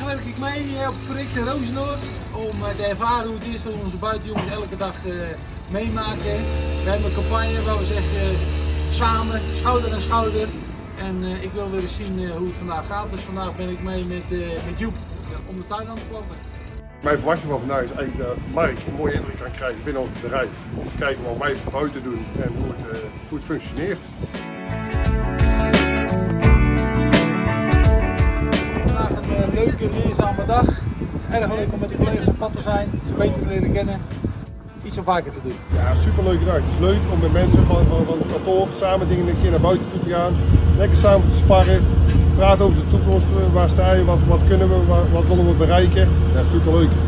werk ik mee op het project in Roosenoord om te ervaren hoe het is dat onze buitenjongens elke dag meemaken. We hebben een campagne waar we zeggen samen, schouder aan schouder. En ik wil weer eens zien hoe het vandaag gaat. Dus vandaag ben ik mee met Joep om de tuin aan te planten. Mijn verwachting van vandaag is eigenlijk dat Mark een mooie indruk kan krijgen binnen ons bedrijf. Om te kijken wat wij buiten doen en hoe het functioneert. Vandaag een leuke, leerzame dag. Erg leuk om met de collega's op pad te zijn, ze beter te leren kennen. Iets om vaker te doen. Ja, superleuke dag. Het is leuk om met mensen van het kantoor samen dingen een keer naar buiten toe te gaan. Lekker samen te sparren, praten over de toekomst. Waar sta je, wat kunnen we, wat willen we bereiken. Ja, superleuk.